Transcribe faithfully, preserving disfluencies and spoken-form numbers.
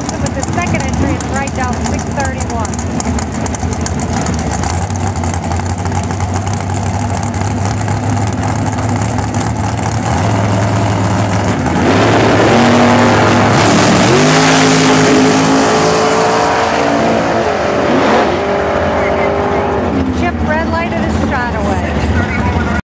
Johnson with the second entry in the right down six thirty-one.